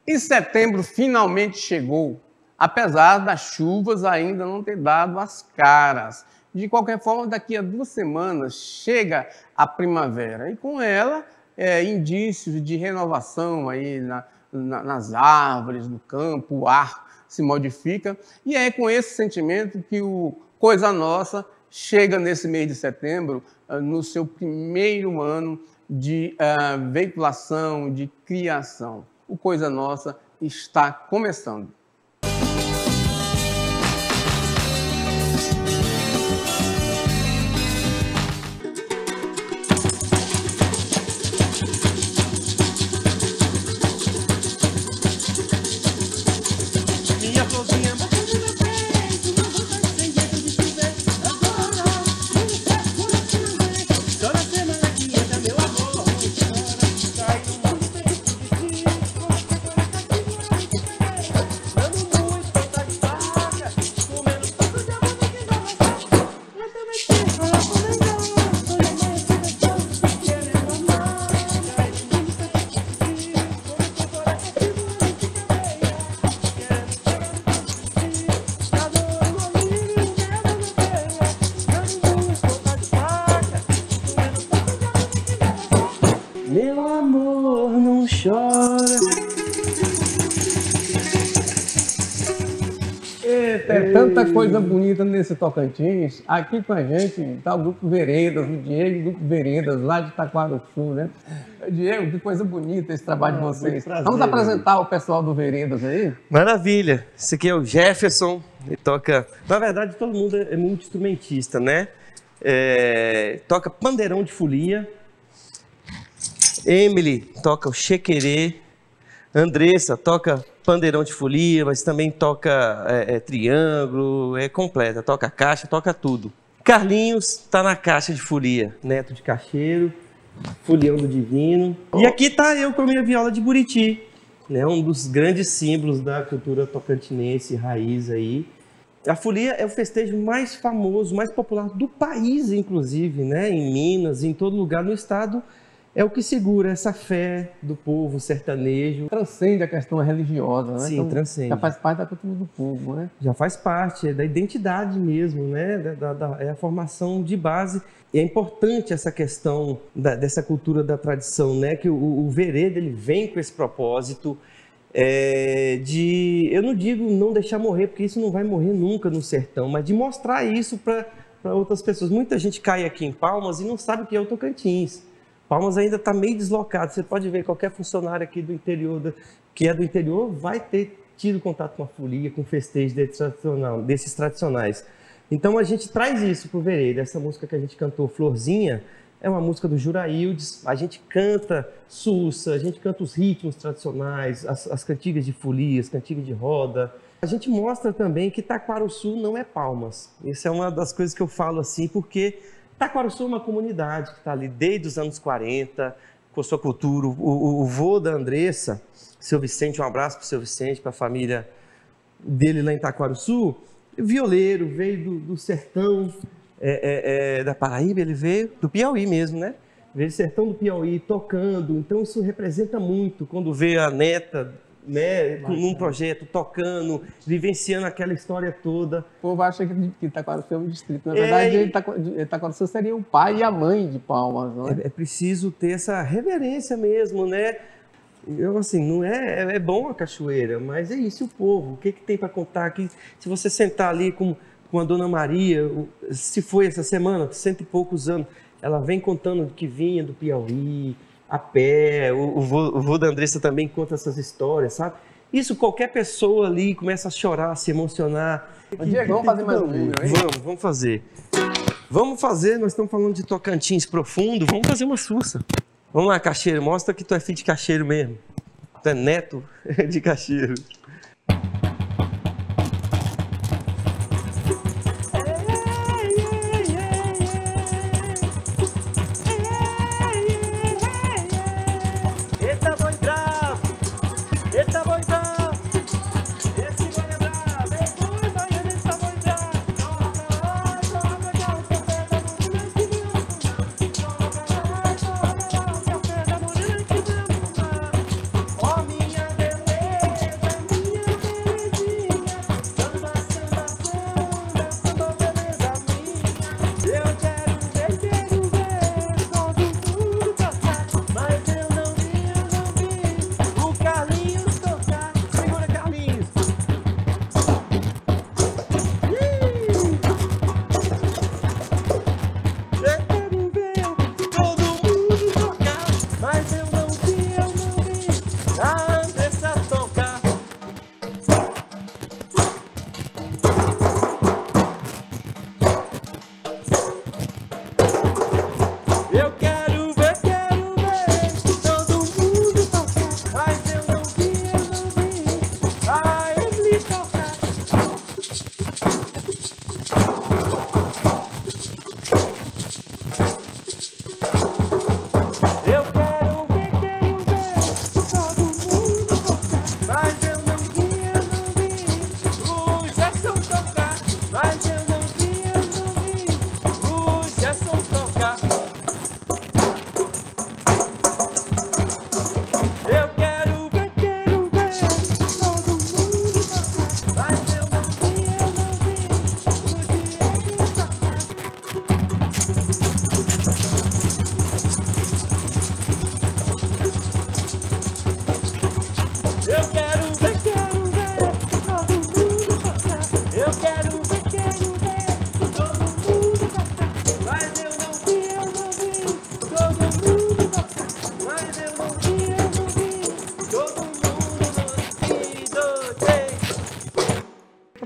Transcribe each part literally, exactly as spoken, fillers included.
E setembro finalmente chegou, apesar das chuvas ainda não ter dado as caras. De qualquer forma, daqui a duas semanas chega a primavera e com ela é, indícios de renovação aí na, na, nas árvores, no campo, o ar se modifica. E é com esse sentimento que o Coisa Nossa chega nesse mês de setembro, no seu primeiro ano de uh, veiculação, de criação. O Coisa Nossa está começando. Meu amor, não chora. Eita, é tanta coisa bonita nesse Tocantins. Aqui com a gente está o Grupo Veredas, o Diego, o Grupo Veredas, lá de Taquarussu, né? Diego, que coisa bonita esse trabalho ah, de vocês. Prazer, Vamos apresentar o pessoal do Veredas aí? Maravilha. Esse aqui é o Jefferson, ele toca... Na verdade, todo mundo é muito instrumentista, né? É... Toca pandeirão de folia. Emily toca o chequerê, Andressa toca pandeirão de folia, mas também toca é, é, triângulo, é completa, toca caixa, toca tudo. Carlinhos está na caixa de folia, neto de caixeiro, folião do divino. E aqui tá eu com a minha viola de buriti, né, um dos grandes símbolos da cultura tocantinense, raiz aí. A folia é o festejo mais famoso, mais popular do país, inclusive, né, em Minas, em todo lugar no estado. É o que segura essa fé do povo sertanejo. Transcende a questão religiosa, né? Sim, então, transcende. Já faz parte da cultura do povo, né? Já faz parte, é da identidade mesmo, né? Da, da, é a formação de base. E é importante essa questão da, dessa cultura da tradição, né? Que o, o Vereda, ele vem com esse propósito é, de, eu não digo não deixar morrer, porque isso não vai morrer nunca no sertão, mas de mostrar isso para outras pessoas. Muita gente cai aqui em Palmas e não sabe o que é o Tocantins. Palmas ainda está meio deslocado. Você pode ver qualquer funcionário aqui do interior, que é do interior, vai ter tido contato com a folia, com festejos desses tradicionais. Então a gente traz isso para o Vereda. Essa música que a gente cantou, Florzinha, é uma música do Juraildes. A gente canta sussa, a gente canta os ritmos tradicionais, as, as cantigas de folia, as cantigas de roda. A gente mostra também que Taquarussu não é Palmas. Isso é uma das coisas que eu falo assim, porque Taquarussu é uma comunidade que está ali desde os anos quarenta, com a sua cultura. O, o, o vô da Andressa, seu Vicente, um abraço para o seu Vicente, para a família dele lá em Taquarussu, violeiro, veio do, do sertão é, é, é, da Paraíba, ele veio do Piauí mesmo, né? Veio do sertão do Piauí tocando, então isso representa muito quando vê a neta, né, num projeto, tocando, vivenciando aquela história toda. O povo acha que Taquarussu é um distrito. Na verdade, é... Taquarussu seria o pai e a mãe de Palmas, não é? É, é preciso ter essa reverência mesmo, né? Eu, assim, não é, é bom a cachoeira, mas é isso o povo. O que, que tem para contar aqui? Se você sentar ali com, com a Dona Maria, se foi essa semana, cento e poucos anos, ela vem contando que vinha do Piauí, a pé, o, o, vô, o vô da Andressa também conta essas histórias, sabe? Isso qualquer pessoa ali começa a chorar, a se emocionar. Diego, vamos fazer mais um número, hein? Vamos, vamos fazer. Vamos fazer, nós estamos falando de Tocantins profundo, vamos fazer uma sussa. Vamos lá, cacheiro, mostra que tu é filho de cacheiro mesmo. Tu é neto de cacheiro.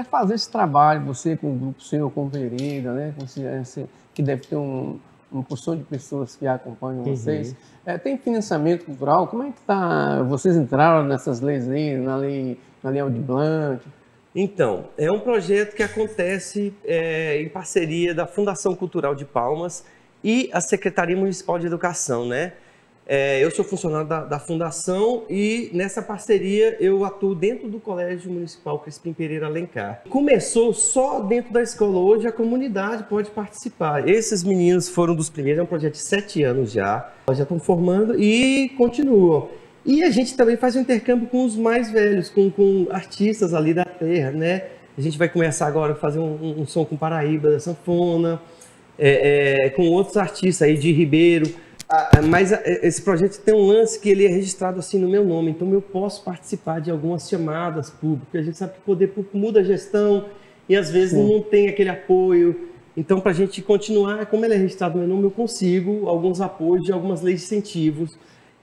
fazer esse trabalho, você com o grupo seu, com o Vereda, né? Com esse, esse, que deve ter um, uma porção de pessoas que acompanham uhum. vocês. É, tem financiamento cultural? Como é que está? Vocês entraram nessas leis aí, na lei, na lei Aldir Blanc? Então, é um projeto que acontece é, em parceria da Fundação Cultural de Palmas e a Secretaria Municipal de Educação, né? É, eu sou funcionário da, da Fundação e nessa parceria eu atuo dentro do Colégio Municipal Crispim Pereira Alencar. Começou só dentro da escola, hoje a comunidade pode participar. Esses meninos foram dos primeiros, é um projeto de sete anos já, já estão formando e continuam. E a gente também faz um intercâmbio com os mais velhos, com, com artistas ali da terra, né? A gente vai começar agora a fazer um, um, um som com Paraíba, da sanfona, é, é, com outros artistas aí de Ribeiro. Ah, mas esse projeto tem um lance que ele é registrado assim no meu nome, então eu posso participar de algumas chamadas públicas. A gente sabe que o poder público muda a gestão e às vezes Sim. não tem aquele apoio. Então, para a gente continuar, como ele é registrado no meu nome, eu consigo alguns apoios de algumas leis de incentivos.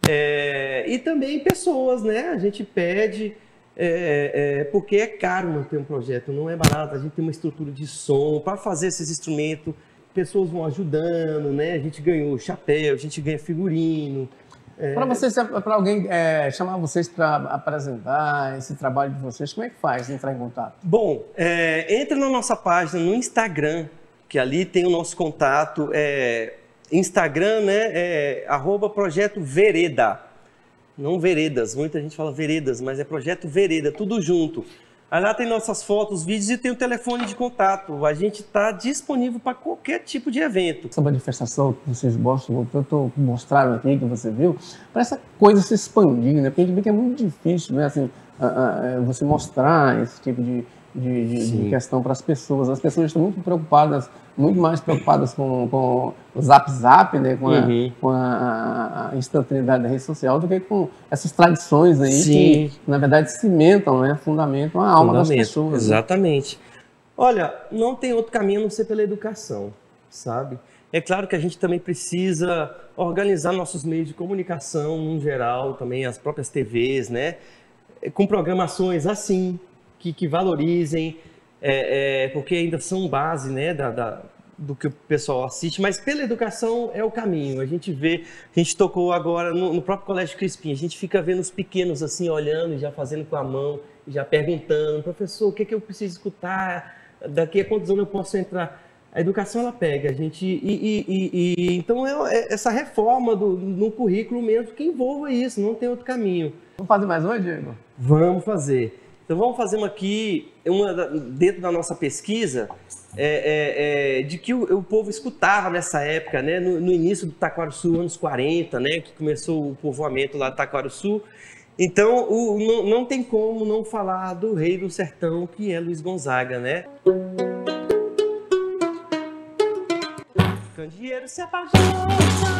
É, e também pessoas, né? A gente pede, é, é, porque é caro manter um projeto, não é barato. A gente tem uma estrutura de som para fazer esses instrumentos. Pessoas vão ajudando, né? A gente ganhou chapéu, a gente ganha figurino. É... Para vocês, para alguém é, chamar vocês para apresentar esse trabalho de vocês, como é que faz entrar em contato? Bom, é, entra na nossa página no Instagram, que ali tem o nosso contato. É, Instagram, né? É arroba Projeto Vereda. Não Veredas, muita gente fala Veredas, mas é Projeto Vereda, tudo junto. Aí lá tem nossas fotos, vídeos e tem o telefone de contato. A gente está disponível para qualquer tipo de evento. Essa manifestação que vocês gostam, que eu tô mostraram aqui, que você viu, para essa coisa se expandir, né? Porque a gente vê que é muito difícil, né? Assim, a, a, você mostrar esse tipo de, de, de, de questão para as pessoas. As pessoas estão muito preocupadas, muito mais preocupadas com, com o Zap Zap, né? Com, uhum. a, com a, a instantaneidade da rede social, do que com essas tradições aí Sim. que, na verdade, cimentam, né? Fundamentam a alma Fundamento. das pessoas. Exatamente. Né? Olha, não tem outro caminho a não ser pela educação, sabe? É claro que a gente também precisa organizar nossos meios de comunicação, no geral, também as próprias T Vs, né? Com programações assim, que, que valorizem, é, é, porque ainda são base, né, da, da, do que o pessoal assiste, mas pela educação é o caminho. A gente vê, a gente tocou agora no, no próprio Colégio Crispim, a gente fica vendo os pequenos assim, olhando e já fazendo com a mão, já perguntando, professor, o que, é que eu preciso escutar? Daqui a quantos anos eu posso entrar? A educação, ela pega a gente, e, e, e, e então é, é essa reforma do, no currículo mesmo que envolva isso, não tem outro caminho. Vamos fazer mais uma, Diego? Vamos fazer. Então vamos fazer uma aqui, uma, dentro da nossa pesquisa, é, é, é, de que o, o povo escutava nessa época, né, no, no início do Taquarussu, anos quarenta, né, que começou o povoamento lá do Taquarussu. Então o, não, não tem como não falar do rei do sertão, que é Luiz Gonzaga, né? Candeeiro se apaixonou.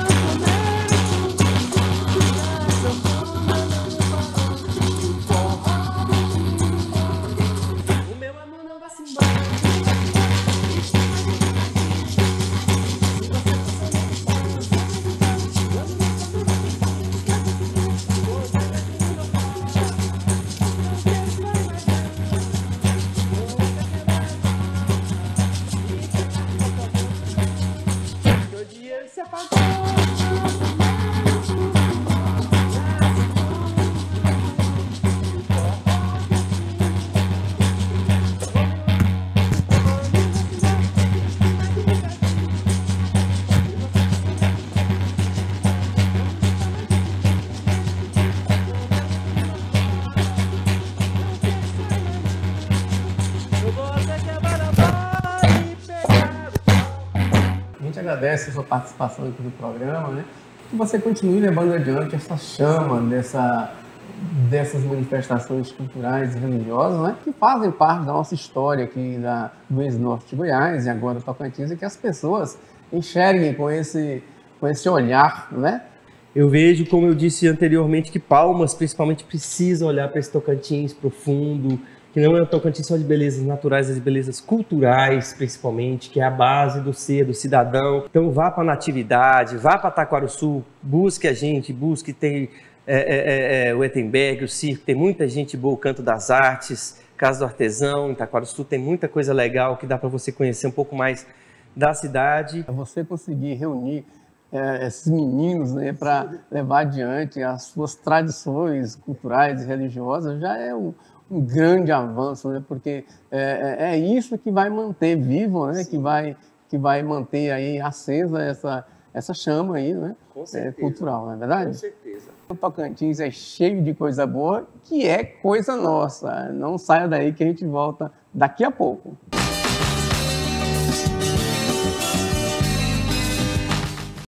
Agradece a sua participação aqui no programa, né? Que você continue levando adiante essa chama dessa, dessas manifestações culturais e religiosas, né? Que fazem parte da nossa história aqui da, do ex-norte de Goiás e agora Tocantins, e que as pessoas enxerguem com esse, com esse olhar, né? Eu vejo, como eu disse anteriormente, que Palmas principalmente precisa olhar para esse Tocantins profundo, que não é um Tocantins só de belezas naturais, mas de belezas culturais, principalmente, que é a base do ser, do cidadão. Então vá para a Natividade, vá para Taquarussu, busque a gente, busque, tem é, é, é, o Etenberg, o circo, tem muita gente boa, o Canto das Artes, Casa do Artesão, em Taquarussu tem muita coisa legal que dá para você conhecer um pouco mais da cidade. Você conseguir reunir é, esses meninos, né, para levar adiante as suas tradições culturais e religiosas já é um, um grande avanço, né, porque é, é isso que vai manter vivo, né, que vai, que vai manter aí acesa essa, essa chama aí, né, é, cultural, não é verdade? Com certeza. O Tocantins é cheio de coisa boa, que é coisa nossa. Não saia daí que a gente volta daqui a pouco.